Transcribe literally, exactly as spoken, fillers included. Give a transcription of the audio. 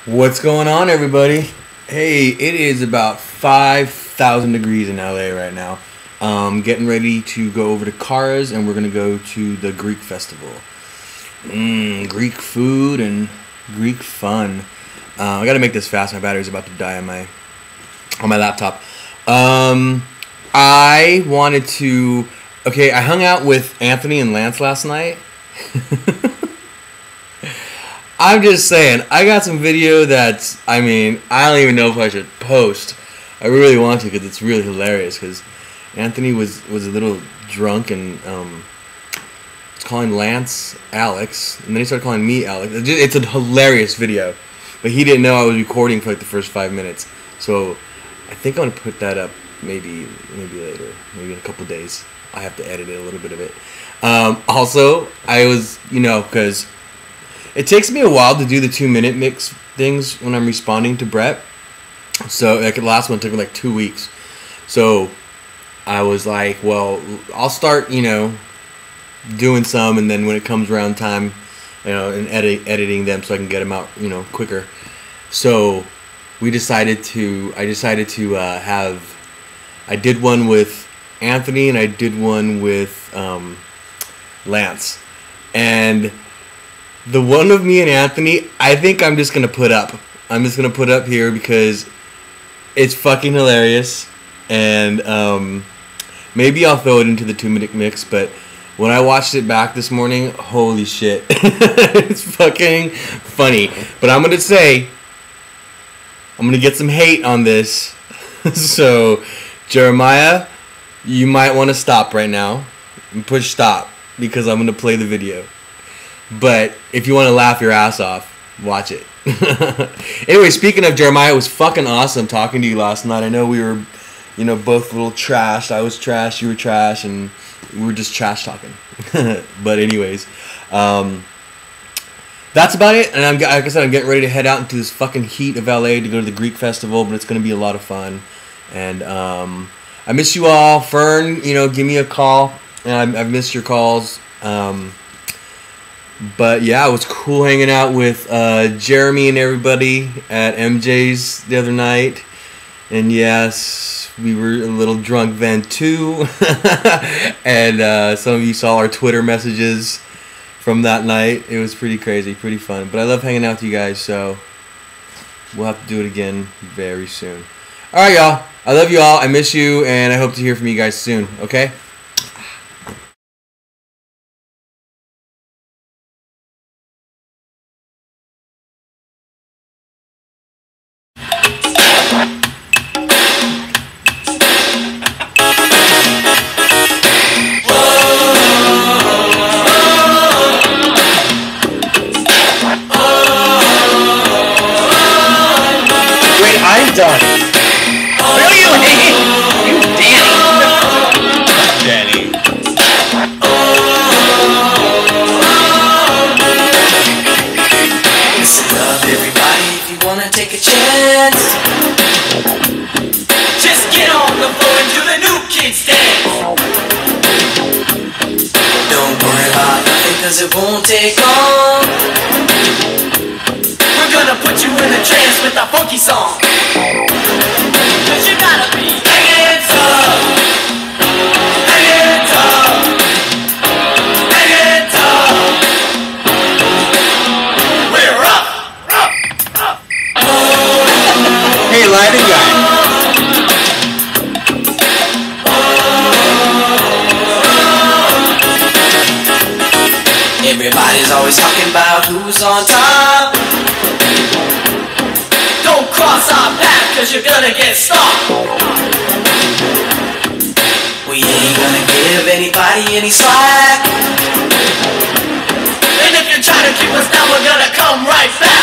What's going on, everybody? Hey, it is about five thousand degrees in L A right now. Um, getting ready to go over to Kara's, and we're going to go to the Greek festival. Mmm, Greek food and Greek fun. Uh, I got to make this fast. My battery's about to die on my, on my laptop. Um, I wanted to... Okay, I hung out with Anthony and Lance last night. I'm just saying, I got some video that's, I mean, I don't even know if I should post. I really want to because it's really hilarious because Anthony was, was a little drunk and um, was calling Lance Alex, and then he started calling me Alex. It's, just, it's a hilarious video, but he didn't know I was recording for like the first five minutes. So I think I'm going to put that up maybe maybe later, maybe in a couple days. I have to edit it, a little bit of it. Um, also, I was, you know, because... It takes me a while to do the two-minute mix things when I'm responding to Brett. So, like, the last one took me, like, two weeks. So, I was like, well, I'll start, you know, doing some, and then when it comes around time, you know, and edit, editing them so I can get them out, you know, quicker. So, we decided to, I decided to uh, have, I did one with Anthony, and I did one with um, Lance. And... the one of me and Anthony, I think I'm just going to put up. I'm just going to put up here because it's fucking hilarious. And um, maybe I'll throw it into the two-minute mix, but when I watched it back this morning, holy shit. It's fucking funny. But I'm going to say, I'm going to get some hate on this. So, Jeremiah, you might want to stop right now and push stop because I'm going to play the video. But if you want to laugh your ass off, watch it. Anyway, speaking of Jeremiah, it was fucking awesome talking to you last night. I know we were, you know, both a little trashed. I was trash, you were trash, and we were just trash talking. But anyways, um, that's about it. And I'm, like I said, I'm getting ready to head out into this fucking heat of L A to go to the Greek festival, but it's going to be a lot of fun. And um, I miss you all. Fern, you know, give me a call. And I've missed your calls. Um... But yeah, it was cool hanging out with uh, Jeremy and everybody at M J's the other night. And yes, we were a little drunk then too. And uh, some of you saw our Twitter messages from that night. It was pretty crazy, pretty fun. But I love hanging out with you guys, so we'll have to do it again very soon. Alright, y'all. I love you all. I miss you, and I hope to hear from you guys soon, okay? I'm done. What are you, Hank? You, Danny. Danny. Listen up, everybody, if you wanna take a chance. Just get on the floor and do the new kids dance. Don't worry about nothing, cause it won't take long. We're gonna put you in a trance with a funky song. Cause you gotta be hanging tough. Hanging tough. Hanging tough. We're up. Up. Up. Hey, lighting guy. Everybody's always talking about who's on top. Don't cross our path, cause you're gonna get stopped. We ain't gonna give anybody any slack. And if you try to keep us down, we're gonna come right back.